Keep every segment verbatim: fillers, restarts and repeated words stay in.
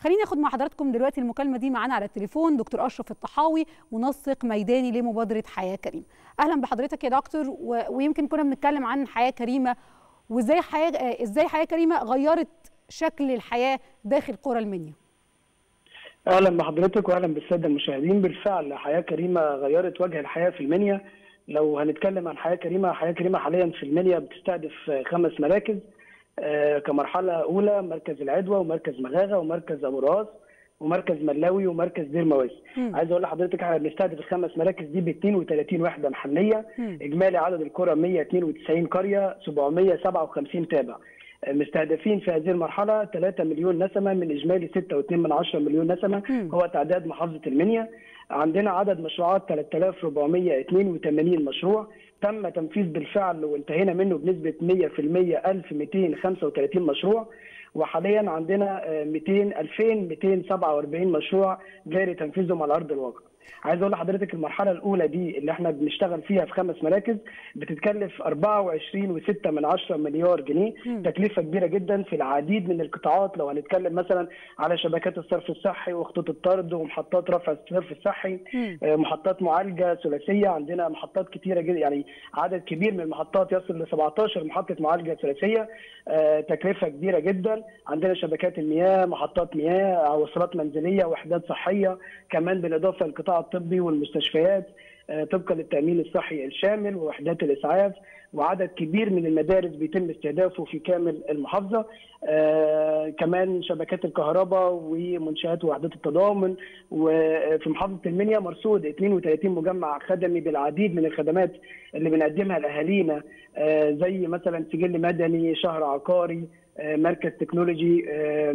خليني اخد مع حضراتكم دلوقتي المكالمه دي معانا على التليفون دكتور اشرف الطحاوي، منسق ميداني لمبادره حياه كريمه. اهلا بحضرتك يا دكتور. و... ويمكن كنا بنتكلم عن حياه كريمه وازاي حياه ازاي حياه كريمه غيرت شكل الحياه داخل قرى المنيا. اهلا بحضرتك واهلا بالساده المشاهدين. بالفعل حياه كريمه غيرت وجه الحياه في المنيا. لو هنتكلم عن حياه كريمه، حياه كريمه حاليا في المنيا بتستهدف خمس مراكز آه كمرحله اولى: مركز العدوى ومركز مغاغه ومركز ابو راس ومركز ملاوي ومركز دير مواسي. عايز اقول لحضرتك احنا بنستهدف الخمس مراكز دي ب اثنين وثلاثين وحده محليه. مم. اجمالي عدد القرى مئة واثنين وتسعين قريه، سبعمئة وسبعة وخمسين تابع. مستهدفين في هذه المرحله ثلاثة مليون نسمه من اجمالي ستة فاصلة اثنين مليون نسمه. مم. هو تعداد محافظه المنيا. عندنا عدد مشروعات ثلاثة آلاف وأربعمئة واثنين وثمانين مشروع تم تنفيذ بالفعل وانتهينا منه بنسبه مئة في المئة ألف ومئتين وخمسة وثلاثين مشروع. وحاليا عندنا مئتين ألفين ومئتين وسبعة وأربعين مشروع جاري تنفيذهم على ارض الواقع. عايز اقول لحضرتك المرحله الاولى دي اللي احنا بنشتغل فيها في خمس مراكز بتتكلف أربعة وعشرين فاصلة ستة مليار جنيه. م. تكلفه كبيره جدا في العديد من القطاعات. لو هنتكلم مثلا على شبكات الصرف الصحي وخطوط الطرد ومحطات رفع الصرف الصحي، م. محطات معالجه ثلاثيه، عندنا محطات كثيره جدا، يعني عدد كبير من المحطات يصل ل سبعتاشر محطه معالجه ثلاثيه. تكلفه كبيره جدا. عندنا شبكات المياه، محطات مياه، وصلات منزليه، وحدات صحيه، كمان بالاضافه للقطاع الطبي والمستشفيات طبقا للتامين الصحي الشامل ووحدات الاسعاف، وعدد كبير من المدارس بيتم استهدافه في كامل المحافظه. آه كمان شبكات الكهرباء ومنشات ووحدات التضامن. وفي محافظه المنيا مرصود اثنين وثلاثين مجمع خدمي بالعديد من الخدمات اللي بنقدمها لاهالينا، آه زي مثلا سجل مدني، شهر عقاري، مركز تكنولوجي،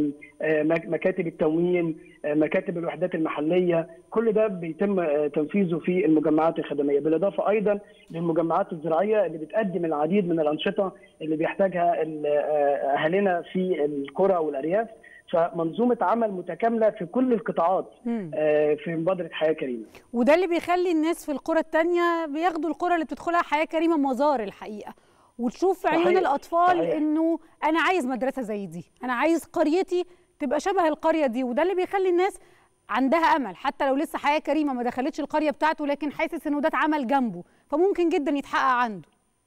مكاتب التموين، مكاتب الوحدات المحليه. كل ده بيتم تنفيذه في المجمعات الخدميه، بالاضافه ايضا للمجمعات الزراعيه اللي بتقدم العديد من الانشطه اللي بيحتاجها اهالينا في القرى والارياف. فمنظومه عمل متكامله في كل القطاعات في مبادره حياه كريمه. وده اللي بيخلي الناس في القرى الثانيه بياخدوا القرى اللي بتدخلها حياه كريمه مزار الحقيقه، وتشوف في عيون الاطفال صحيح. انه انا عايز مدرسه زي دي، انا عايز قريتي تبقى شبه القريه دي. وده اللي بيخلي الناس عندها امل، حتى لو لسه حياه كريمه ما دخلتش القريه بتاعته، لكن حاسس انه ده اتعمل جنبه فممكن جدا يتحقق عنده.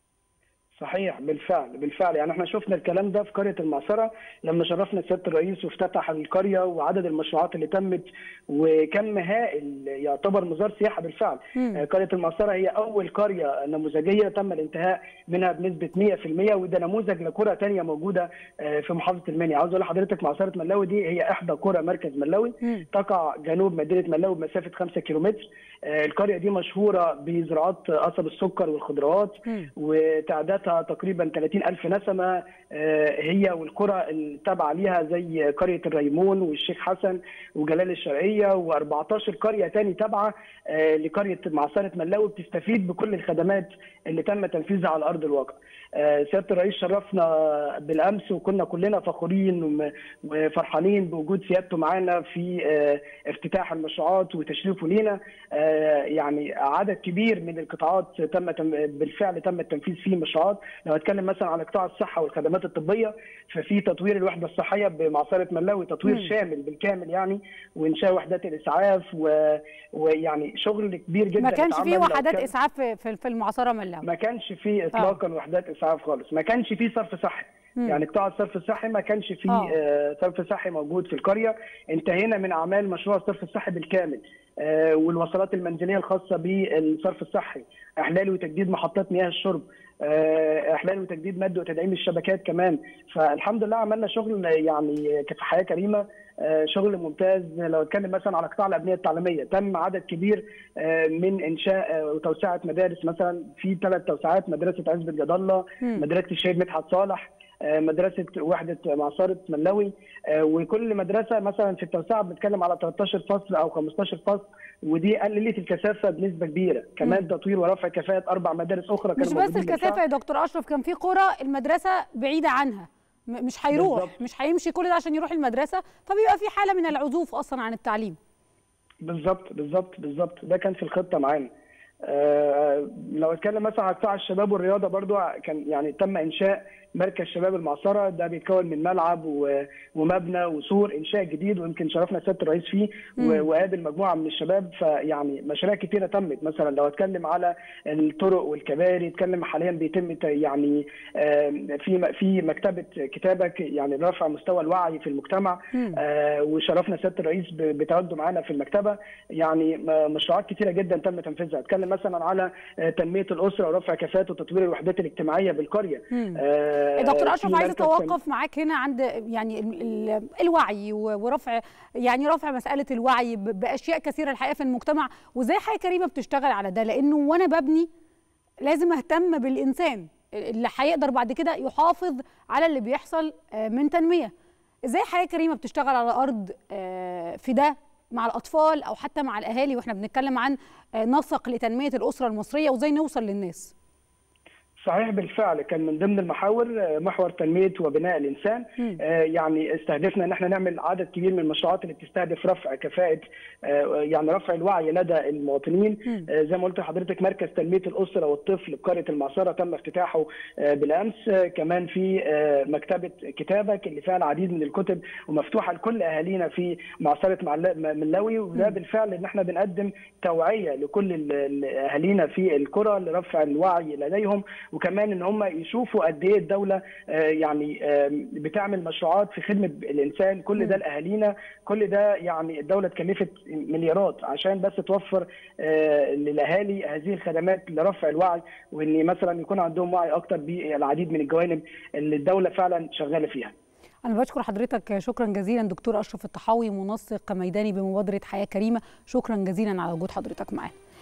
صحيح، بالفعل بالفعل. يعني احنا شفنا الكلام ده في قريه المعصره لما شرفنا سياده الرئيس وافتتح القريه، وعدد المشروعات اللي تمت وكم هائل يعتبر مزار سياحه بالفعل. مم. قريه المعصره هي اول قريه نموذجيه تم الانتهاء منها بنسبه مئة في المئة، وده نموذج لقرى ثانيه موجوده في محافظه المنيا. عاوز اقول لحضرتك معصره ملاوي دي هي احدى قرى مركز ملاوي، مم. تقع جنوب مدينه ملاوي بمسافه خمسة كيلومتر. القريه دي مشهوره بزراعات قصب السكر والخضروات، وتعدادها تقريبا ثلاثين ألف نسمه، هي والقرى التابعه ليها زي قريه الريمون والشيخ حسن وجلال الشرقيه، وأربعتاشر قريه ثاني تابعه لقريه معصره ملاوي بتستفيد بكل الخدمات اللي تم تنفيذها على ارض الواقع. سياده الرئيس شرفنا بالامس وكنا كلنا فخورين وفرحانين بوجود سيادته معانا في افتتاح المشروعات وتشريفه لينا. يعني عدد كبير من القطاعات تم بالفعل تم التنفيذ فيه مشروعات. لو هتكلم مثلا على قطاع الصحه والخدمات الطبيه، ففي تطوير الوحده الصحيه بمعصره ملاوي، تطوير مم. شامل بالكامل يعني، وانشاء وحدات الاسعاف، ويعني شغل كبير جدا. ما كانش فيه وحدات اسعاف في في المعصره ملاوي، ما كانش فيه اطلاقا آه. وحدات اسعاف خالص، ما كانش فيه صرف صحي. مم. يعني قطاع الصرف الصحي ما كانش فيه آه. صرف صحي موجود في القريه. انتهينا من اعمال مشروع الصرف الصحي بالكامل، آه والوصلات المنزليه الخاصه بالصرف الصحي، احلال وتجديد محطات مياه الشرب، آه احلال وتجديد مد وتدعيم الشبكات كمان. فالحمد لله عملنا شغل يعني في حياه كريمه، آه شغل ممتاز. لو اتكلم مثلا على قطاع الابنيه التعليميه، تم عدد كبير آه من انشاء وتوسعه مدارس. مثلا في ثلاث توسعات: مدرسه عزبة جد الله، مدرسه الشهيد مدحت صالح، مدرسه وحده معصره ملاوي. وكل مدرسه مثلا في التوسعه بنتكلم على تلتاشر فصل او خمستاشر فصل، ودي قللت الكثافه بنسبه كبيره. كمان مم. تطوير ورفع كفاءه اربع مدارس اخرى كانوا مش بس الكثافه يا دكتور اشرف، كان في قرى المدرسه بعيده عنها، مش هيروح بالزبط. مش هيمشي كل ده عشان يروح المدرسه، فبيبقى في حاله من العزوف اصلا عن التعليم. بالظبط بالظبط بالظبط ده كان في الخطه معانا. آه لو اتكلم مثلا على قطاع الشباب والرياضه، برضو كان يعني تم انشاء مركز شباب المعصره، ده بيتكون من ملعب ومبنى وسور انشاء جديد، ويمكن شرفنا سياده الرئيس فيه وقابل مجموعه من الشباب. فيعني مشاريع كثيره تمت. مثلا لو اتكلم على الطرق والكباري، اتكلم حاليا بيتم يعني في في مكتبه كتابك يعني رفع مستوى الوعي في المجتمع، وشرفنا سياده الرئيس بتواجده معانا في المكتبه. يعني مشروعات كثيره جدا تم تنفيذها. اتكلم مثلا على تنميه الاسره ورفع كفاءه وتطوير الوحدات الاجتماعيه بالقريه. آه دكتور اشرف، عايزه اتوقف معاك هنا عند يعني الوعي ورفع يعني رفع مساله الوعي باشياء كثيره الحقيقه في المجتمع، وازاي حياه كريمه بتشتغل على ده، لانه وانا ببني لازم اهتم بالانسان اللي هيقدر بعد كده يحافظ على اللي بيحصل من تنميه. ازاي حياه كريمه بتشتغل على ارض في ده مع الاطفال او حتى مع الاهالي، واحنا بنتكلم عن نسق لتنميه الاسره المصريه، وازاي نوصل للناس؟ صحيح، بالفعل كان من ضمن المحاور محور تنميه وبناء الانسان. آه يعني استهدفنا ان احنا نعمل عدد كبير من المشروعات اللي بتستهدف رفع كفاءه آه يعني رفع الوعي لدى المواطنين. آه زي ما قلت لحضرتك، مركز تنميه الاسره والطفل بقريه المعصره تم افتتاحه آه بالامس. آه كمان في آه مكتبه كتابك اللي فيها العديد من الكتب ومفتوحه لكل اهالينا في معصره ملاوي، وده بالفعل ان احنا بنقدم توعيه لكل اهالينا في القرى لرفع الوعي لديهم، وكمان ان هم يشوفوا قد ايه الدوله يعني بتعمل مشروعات في خدمه الانسان. كل ده لاهالينا، كل ده يعني الدوله اتكلفت مليارات عشان بس توفر للاهالي هذه الخدمات لرفع الوعي، وان مثلا يكون عندهم وعي اكتر بالعديد من الجوانب اللي الدوله فعلا شغاله فيها. أنا بشكر حضرتك شكرا جزيلا دكتور أشرف الطحاوي، منسق ميداني بمبادرة حياة كريمة. شكرا جزيلا على وجود حضرتك معانا.